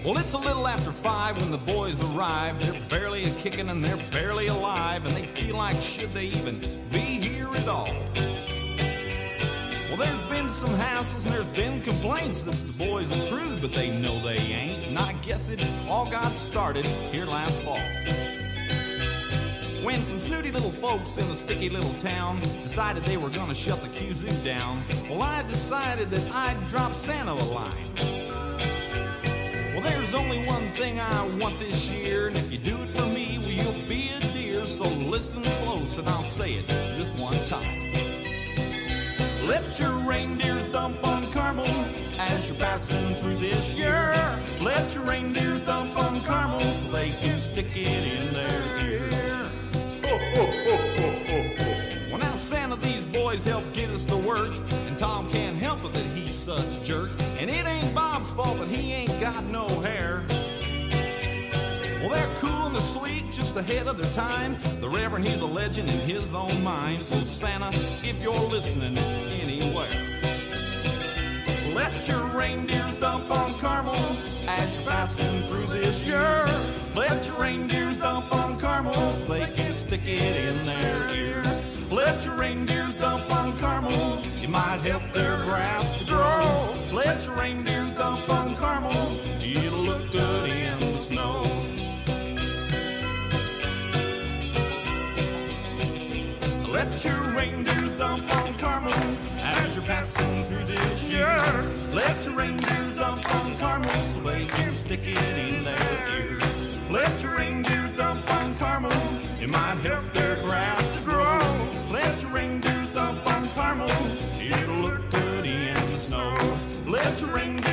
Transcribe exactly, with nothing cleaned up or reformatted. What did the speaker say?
Well, it's a little after five when the boys arrive. They're barely a-kicking and they're barely alive, and they feel like should they even be here at all. Well, there's been some hassles and there's been complaints that the boys are crude, but they know they ain't. And I guess it all got started here last fall, when some snooty little folks in a sticky little town decided they were gonna shut the kazoo down. Well, I decided that I'd drop Santa a line. Well, there's only one thing I want this year, and if you do it for me, well, you'll be a dear. So listen close and I'll say it this one time. Let your reindeers dump on Carmel as you're passing through this year. Let your reindeers dump on Carmel so they can stick it in their ear. Ho, ho, ho, ho, ho, ho. Well, now Santa, these boys helped get us to work, and Tom can't help it that he's such a jerk. And it ain't Bob's fault that he ain't got no hair. Well, they're cool and they're sleek, just ahead of their time. The Reverend, he's a legend in his own mind. So Santa, if you're listening anywhere, let your reindeers dump on Carmel as you're passing through this year. Let your reindeers dump on Carmel so they can stick it in their ears. Let your reindeers dump on Carmel, it might help their grass to grow. Let your reindeers dump on Carmel, it'll look good in the snow. Let your reindeers dump on Carmel as you're passing through this year. Let your reindeers dump on Carmel so they can stick it in their ears. Let your reindeers dump on Carmel, it might help their grass to grow. Let your reindeers dump on Carmel, it'll look good in the snow. Let your reindeers